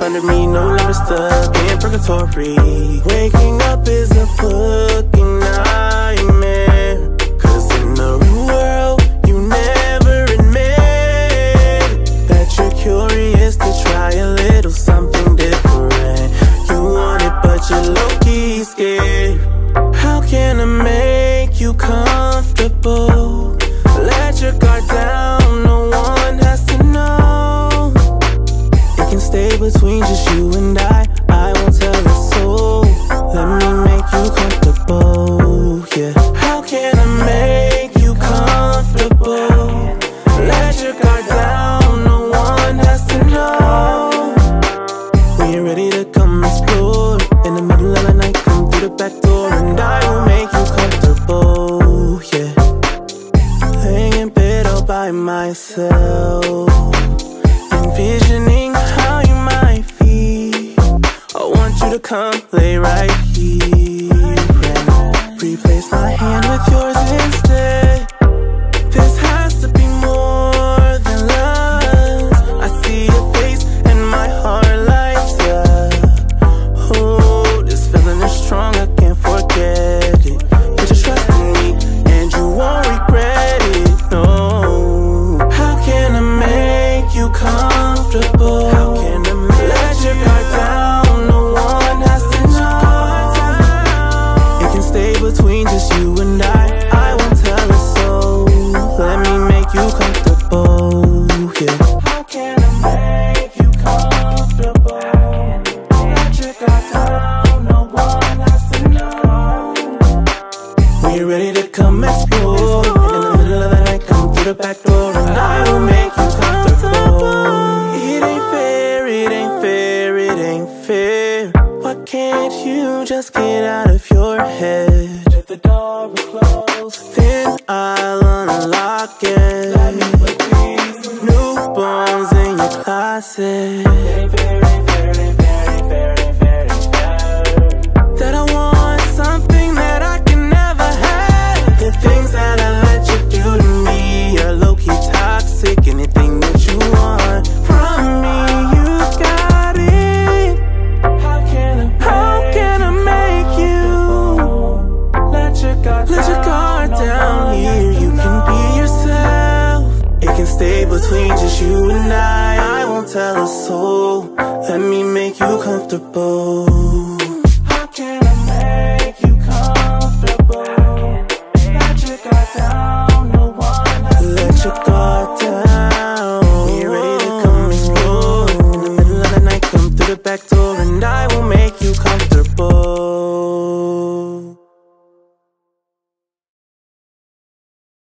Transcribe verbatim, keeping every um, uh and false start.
under me, no longer stuck in purgatory. Waking up is a fucking nightmare, cause in the real world you never admit that you're curious to try a little something different. You want it but you're low-key scared. How can I make you comfortable? Let your guard down, no one has to know. It can stay between just you and I, I won't tell a soul. Let me make you comfortable, yeah. How can I make you comfortable? Let your guard down, no one has to know. When you're ready to come explore, in the middle of the night, come through the back door, and I will make you comfortable, yeah. Laying in bed all by myself, envisioning how you might feel. I want you to come lay right here and replace my hand with yours instead. This has to be more than love. I see your face and my heart lights up. Oh, this feeling is strong, I can't forget it. Put your trust in me and you won't regret it, no. How can I make you comfortable? How can I make Let your guard down, no one has to know. It can stay between just you and I, I won't tell a soul. Let me make you comfortable, yeah. How can I make you comfortable? Let your guard down, no one has to know. When you're ready to come explore, and in the middle of the night, come through the back door, and I will make you comfortable. It ain't fair, it ain't fair, it ain't fair. Why can't you just get out of your head? If the door is closed, then I'll unlock it. Let me put these new bones in your closet. It ain't fair, ain't fair, ain't fair, ain't fair, ain't fair, ain't fair. That I want something that I can never have. The things that I let you do to me are low-key toxic. Anything that you want from me, you got it. How can I, how can I make you let your guard let your guard down here? You can be yourself. It can stay between just you and I, I won't tell a soul. Let me make you comfortable. How can I make you comfortable? Let your guard down, no one has to Let your guard down. When you're ready to come explore, in the middle of the night, come through the back door.